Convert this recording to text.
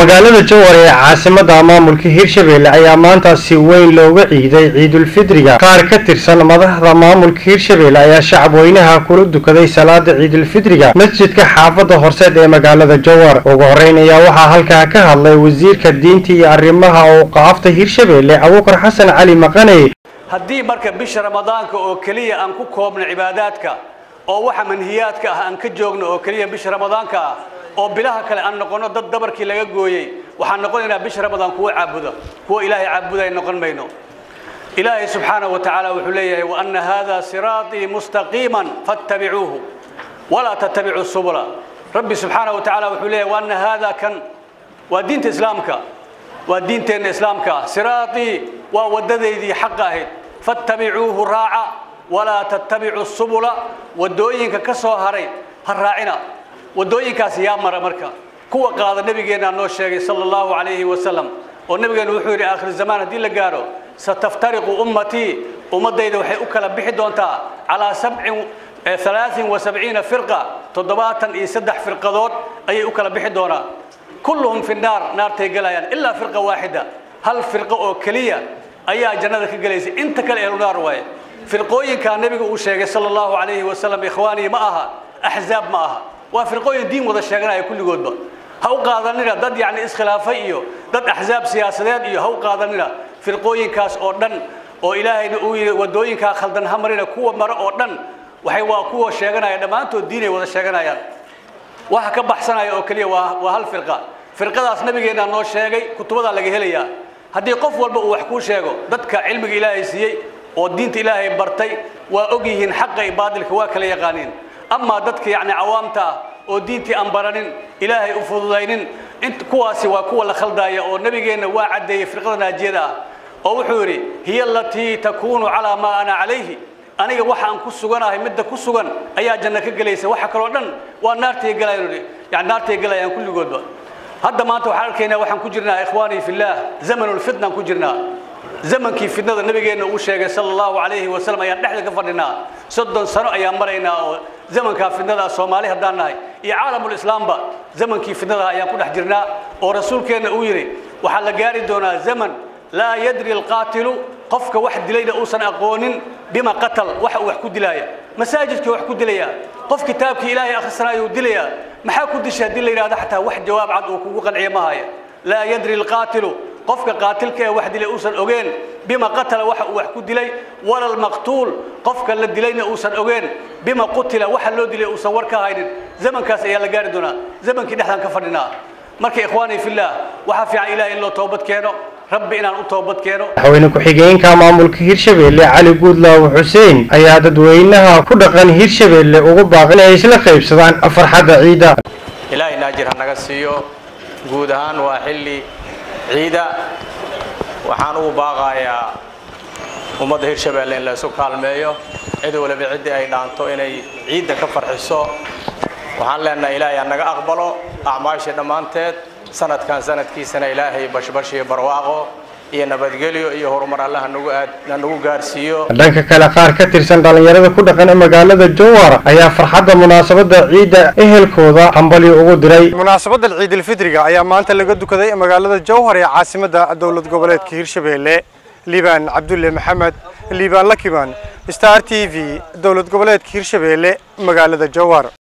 magaalada Jowhar ee caasimada maamulka Hirshabelle ayaa maanta si weyn looga ciiday Ciidul Fidriga. Qaar ka tirsan madaxda maamulka Hirshabelle ayaa shacab weynaha kula dukaday salaada Ciidul Fidriga masjidka xaafadda Horseed ee magaalada Jowhar. Ugu horeyn ayaa waxaa halkaa ka hadlay wasiirka diinta iyo arrimaha awqaafta Hirshabelle Abuukar Xasan Cali Maqane. haddii marka bisha ramadaanka oo kaliya aan ku koobno cibaadaadka oo waxa manhiyaadka ah aan ka joogno oo kaliya bisha ramadaanka ah oo bilaha kale aan noqono dad dabarkii laga gooyay waxaan noqonaynaa bisha ramadaan kuwa caabuda kuwa ilaahay caabuday noqon mayno. ilaahay subhanahu wa ta'ala wuxuu leeyahay wa anna hadha sirati mustaqiman fattabi'uhu wala tattabi'u subula. rabbi subhanahu wa ta'ala wuxuu leeyahay wa anna hadha kan wa diinta islaamka wa diinteena islaamka sirati wa wadadaydii xaq ahayd fattabi'uhu raa'a wala tattabi'u subula wadooyinka ka soo haray ha raacina wadooyinkaas yaa mara marka kuwa qaada nabigeena noo sheegay sallallahu alayhi wa sallam oo nabigeena wuxuu yiri aakhir zaman hadii la gaaro sataftariqu ummati ummadayda waxay u kala bixi doontaa ala 73 firqa toddobaatan iyo saddex firqadood ayay u kala bixi doonaa kulluhum fi naar naartay galayaan illa firqa waahida hal firqa oo kaliya ayaa jannada ka galaysa inta kale ee naar way firqooyinka nabiga uu sheegay sallallahu alayhi wa sallam ikhwaani ma aha ahzaab ma aha وفرقوين دين وذا الشجرة كل جودبا هو قاضننا ضد يعني إسخلافية ضد أحزاب سياسية هو قاضننا فرقوين كاس أردن وإلهي ودوين كخلدن همرنا كوا مرة أردن وحيوا كوا الشجرة يعني ما أنتوا الدين وذا الشجرة يعني وحكى بحثنا يا أكلي وهالفرقة فرقة أصلا بيجينا نوش شيء كتبنا لجهلية هدي قف والبقى وحكوا شيء ضد كعلم إلهي سيء والدين إلهي برتي وأجيهن حق عباد الكواكل يقانين أما ضدك يعني عوامته ودينتي أمبرنين إلهي أفضلين أنت كواسي وكوا لخلدايا ونبينا واعد يفرقنا جدا أو حوري هي التي تكون على ما أنا عليه أنا وحى أن كسجنا هي مدة كسجن أي جنة كجليسة وحى كرودن والنار تيجلاي يعني نار تيجلاي كل جود هذا ما أنتوا حركينا وحن كجرنا إخواني في الله زمن الفتنة كجرنا زمن كيف فتنة النبي وشيء صلى الله عليه وسلم يعني نحن كفرنا صد سنة أيام مرينا زمن كافرنا الصومالي هدانا يا عالم الإسلام با زمن كيف فتنة أيام كنا حجرنا ورسول كان أويري وحلا جاري دونا زمن لا يدري القاتل قفك واحد دليل أوسن أقون بما قتل وحكود دلايا مساجدك وحكود دلايا قف كتابك إلهي أخسنا يودليا ما حكود شهد دلايا هذا حتى واحد جواب عد وقوق العماية لا يدري القاتل قفك قاتلك واحد اللي أوسن أوجين بما قتل وحكود دلي ولا المقتول قفك اللي دلينا أوسن أوجين بما قتل واحد لو دلي أوسن وركا هايدن زمن كاس يلا جاردنا زمن كده إحنا كفرنا مركي إخواني في الله وحافي على إله إلا توبت كانوا ربي إن توبت كانوا حوينك حجين كمامل كهيرشبelle علي جودلا وحسين أي ددوينها كدقن هيرشبelle ugu baaqnay isla qaybsadaan farxada ciida إلهي ناجر هنقصيو جودهان وحلي عيدا وحانو باقايا ومد هيرشبelle إن لا سكال مايو عيد ولا بعد أي دانتو إن عيد كفر حسو وحان لنا إلهي أنك أقبله أعماش دمانتت سنة كان سنة كي سنة إلهي بشي برواقو iyo nabadgelyo iyo horumar Allah nagu gaarsiiyo. dhanka kale qaar ka tirsan dhalinyarada ku dhaqan magaalada Jowhar ayaa farxadda munaasabada ciida ehelkooda hambali ugu diray. munaasabada Ciidul Fidriga ayaa maanta laga dukaday magaalada Jowhar ee caasimada dawlad goboleedka Hirshabelle. Liban Abdulle Maxamed Liban Lakiban Star TV dawlad goboleedka Hirshabelle magaalada Jowhar.